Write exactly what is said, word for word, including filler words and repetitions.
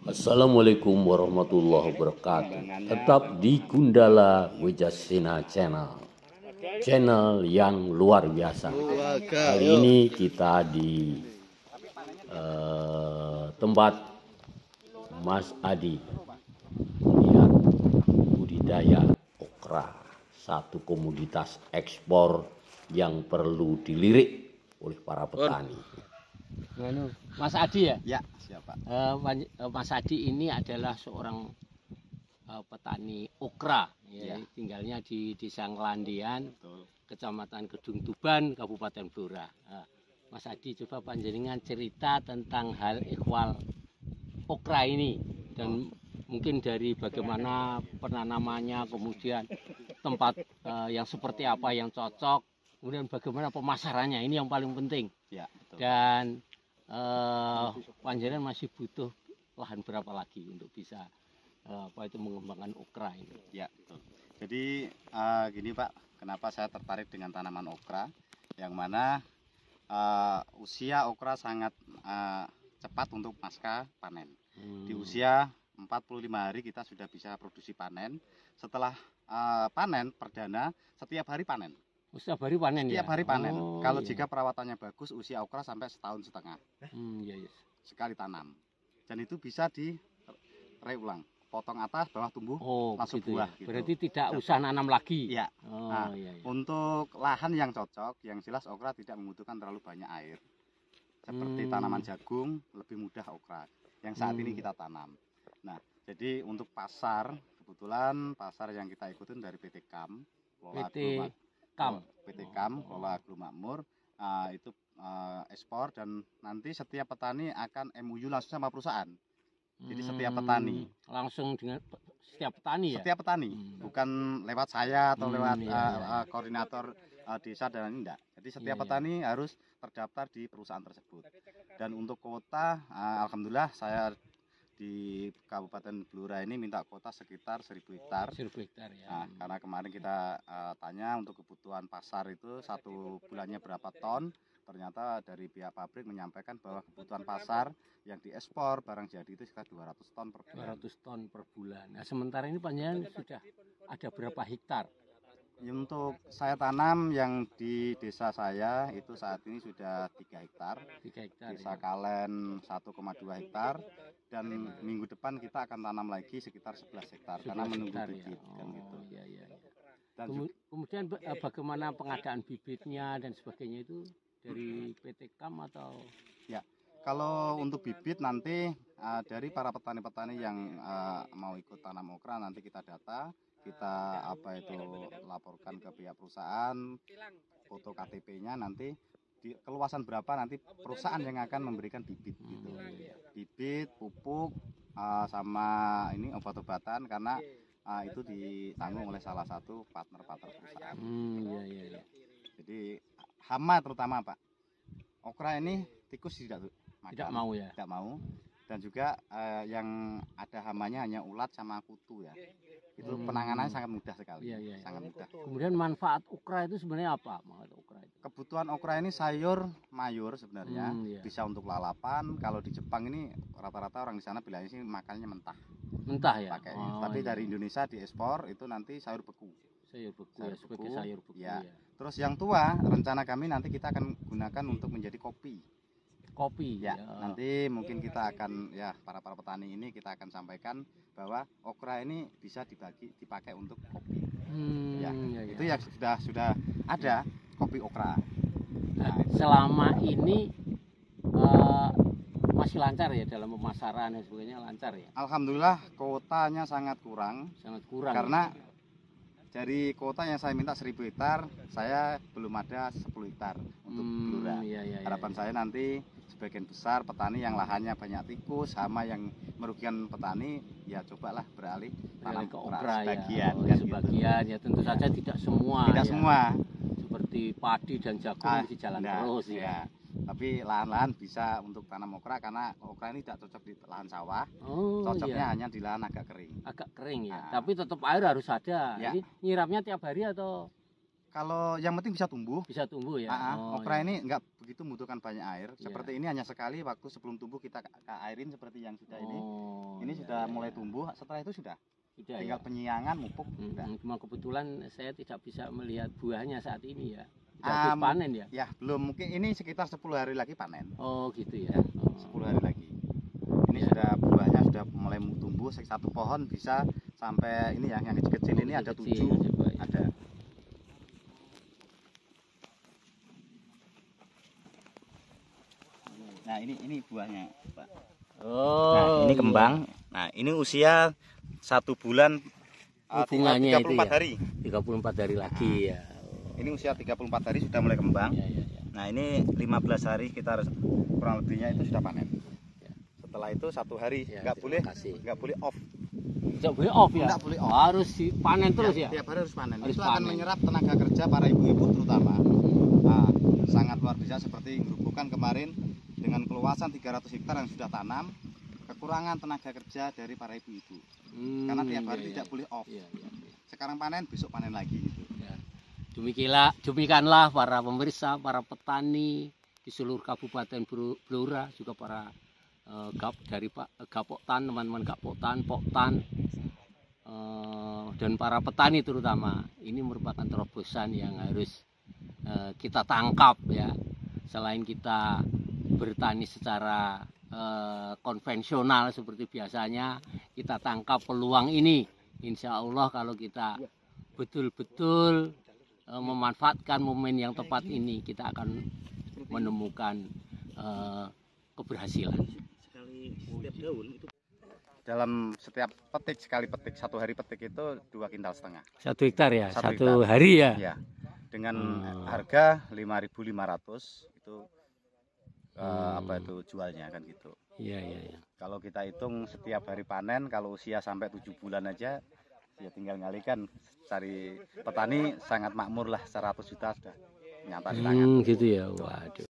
Assalamualaikum warahmatullahi wabarakatuh. Tetap di Gundala Wijaksina Channel, channel yang luar biasa. Kali ini kita di uh, tempat Mas Adi melihat budidaya okra, satu komoditas ekspor yang perlu dilirik oleh para petani. Mas Adi ya? Ya, siapa? Uh, Mas Adi ini adalah seorang uh, petani okra, ya, ya. Tinggalnya di Desa Ngelandian, Betul. Kecamatan Kedung Tuban, Kabupaten Blora. Uh, Mas Adi, coba panjenengan cerita tentang hal ikhwal okra ini dan mungkin dari bagaimana penanamannya, kemudian tempat uh, yang seperti apa yang cocok, kemudian bagaimana pemasarannya, ini yang paling penting. Ya, betul. Dan Uh, panjenengan masih butuh lahan berapa lagi untuk bisa uh, apa itu mengembangkan okra ini? Ya, betul. Jadi uh, gini Pak, kenapa saya tertarik dengan tanaman okra, yang mana uh, usia okra sangat uh, cepat untuk pasca panen. Hmm. Di usia empat puluh lima hari kita sudah bisa produksi panen. Setelah uh, panen perdana, setiap hari panen. Setiap hari panen Setiap ya? hari panen. Oh, Kalau iya. Jika perawatannya bagus, usia okra sampai setahun setengah. Hmm, iya, iya. Sekali tanam. Dan itu bisa direulang. Potong atas, bawah tumbuh, oh, langsung gitu buah. Ya. Gitu. Berarti tidak usah nanam lagi? Iya. Oh, nah, iya, iya. Untuk lahan yang cocok, yang jelas okra tidak membutuhkan terlalu banyak air. Seperti hmm. tanaman jagung, lebih mudah okra. Yang saat hmm. ini kita tanam. Nah, jadi untuk pasar, kebetulan pasar yang kita ikutin dari P T Kam. P T Kam. P T Kam, Lola Aglumakmur, uh, itu uh, ekspor dan nanti setiap petani akan M O U langsung sama perusahaan. Jadi hmm, setiap petani langsung dengan setiap petani ya. Setiap petani, hmm. bukan lewat saya atau hmm, lewat iya, uh, iya. Uh, koordinator uh, desa dan ini enggak. Jadi setiap iya, petani iya. harus terdaftar di perusahaan tersebut. Dan untuk kuota, uh, alhamdulillah saya di Kabupaten Blora ini minta kuota sekitar seribu hektar. seribu hektar ya. Nah, karena kemarin kita uh, tanya untuk kebutuhan pasar itu satu bulannya berapa ton, ternyata dari pihak pabrik menyampaikan bahwa kebutuhan pasar yang diekspor barang jadi itu sekitar dua ratus ton per bulan. dua ratus ton per bulan. Nah, sementara ini panjenengan sudah ada berapa hektar? Untuk saya tanam yang di desa saya itu saat ini sudah tiga hektar. tiga hektar. Desa ya. Kalen satu koma dua hektar dan minggu depan kita akan tanam lagi sekitar sebelas hektar karena menunggu hektar, bibit ya. oh, kan gitu. Iya, iya, iya. Dan kemudian bagaimana pengadaan bibitnya dan sebagainya itu dari P T Kam atau? Ya, kalau untuk bibit nanti uh, dari para petani-petani yang uh, mau ikut tanam okra nanti kita data, kita apa itu laporkan ke pihak perusahaan, foto K T P-nya nanti di keluasan berapa nanti perusahaan yang akan memberikan bibit gitu. Bibit, pupuk uh, sama ini obat-obatan karena uh, itu ditanggung oleh salah satu partner-partner perusahaan. Hmm, iya, iya, iya. Jadi hama terutama Pak. Okra ini tikus tidak makan, tidak mau ya. Tidak mau. Dan juga uh, yang ada hamanya hanya ulat sama kutu ya. Itu hmm. penanganannya sangat mudah sekali. Iya, iya, iya. Sangat mudah. Kemudian manfaat okra itu sebenarnya apa? Okra itu? Kebutuhan okra ini sayur mayur sebenarnya. Hmm, iya. Bisa untuk lalapan. Kalau di Jepang ini rata-rata orang di sana bilangnya sih makannya mentah. Mentah ya. Pakai. Oh, Tapi iya. dari Indonesia diekspor itu nanti sayur beku. Sayur beku, sayur ya, sebagai beku. sayur beku Ya. ya. Terus yang tua rencana kami nanti kita akan gunakan untuk menjadi kopi. Kopi ya, ya. Nanti mungkin kita akan ya para para petani ini kita akan sampaikan bahwa okra ini bisa dibagi dipakai untuk kopi. Hmm, ya, ya, itu ya. ya sudah sudah ada kopi okra. Nah, selama ini uh, masih lancar ya dalam pemasaran dan sebagainya, lancar ya. Alhamdulillah kuotanya sangat kurang. Sangat kurang. Karena ya. Dari kuota yang saya minta seribu hektar, saya belum ada sepuluh hektar untuk hmm, Blora. Iya, iya, Harapan iya. saya nanti sebagian besar petani yang lahannya banyak tikus, hama yang merugikan petani, ya cobalah beralih tanam ke okra sebagian. Ya. Oh, kan sebagian gitu. Ya tentu saja tidak semua. Tidak ya. semua. Seperti padi dan jagung ah, masih jalan enggak, terus ya. ya. Tapi lahan-lahan bisa untuk tanam okra karena okra ini tidak cocok di lahan sawah. Oh, cocoknya iya. hanya di lahan agak kering. Agak kering ya. Nah. Tapi tetap air harus ada. Ya. Ini nyiramnya tiap hari atau? Kalau yang penting bisa tumbuh. Bisa tumbuh ya. Nah, oh, okra iya. ini enggak begitu membutuhkan banyak air. Iya. Seperti ini hanya sekali waktu sebelum tumbuh kita airin seperti yang sudah ini. Oh, Ini sudah mulai tumbuh, setelah itu sudah Sudah tinggal ya. penyiangan, mupuk. Hmm, Sudah. Cuma kebetulan saya tidak bisa melihat buahnya saat ini ya. Tidak Um, terus panen ya. Ya, belum, mungkin ini sekitar sepuluh hari lagi panen. Oh gitu ya. Ya, Oh. sepuluh hari lagi. Ini Ya. sudah buahnya sudah mulai tumbuh, satu pohon bisa sampai ini ya, yang kecil-kecil ini ada Kecil, tujuh, coba ya. ada. Nah, ini ini buahnya, Pak. Oh. Nah, ini iya. kembang. Nah, ini usia satu bulan Oh, uh, bunganya tiga puluh empat itu ya? hari. tiga puluh empat hari lagi ya. Ini usia tiga puluh empat hari sudah mulai kembang. Ya, ya, ya. Nah, ini lima belas hari kita harus kurang lebihnya itu sudah panen. Ya. Setelah itu satu hari Ya, nggak boleh terima kasih. nggak boleh off. Tidak boleh off ya. Nggak boleh off. Harus dipanen terus ya. Tiap hari harus panen. Harus itu akan panen. menyerap tenaga kerja para ibu-ibu terutama. Nah, sangat luar biasa seperti Gerobokan kemarin dengan keluasan tiga ratus hektar yang sudah tanam, kekurangan tenaga kerja dari para ibu-ibu. Hmm, Karena tiap hari iya, tidak iya. boleh off. Iya, iya, iya. Sekarang panen, besok panen lagi gitu. Ya. Demikianlah, demikianlah para pemirsa, para petani di seluruh Kabupaten Bru- Blora, juga para eh, gap dari Pak Gapoktan, teman-teman Gapoktan, Poktan, eh, dan para petani terutama. Ini merupakan terobosan yang harus eh, kita tangkap ya. Selain kita bertani secara eh, konvensional seperti biasanya, kita tangkap peluang ini. Insya Allah kalau kita betul-betul uh, memanfaatkan momen yang tepat ini, kita akan menemukan uh, keberhasilan. Dalam setiap petik, sekali petik, satu hari petik itu dua kintal setengah. Satu hektar ya, Satu satu, hektar. hari ya. Ya, dengan Hmm. harga lima ribu lima ratus itu eh, Hmm. apa itu jualnya kan gitu. Iya, iya, iya. Kalau kita hitung setiap hari panen, kalau usia sampai tujuh bulan aja, ya tinggal ngalikan. Cari petani sangat makmur lah, seratus juta sudah nyata di tangan. Hmm, gitu ya. Waduh.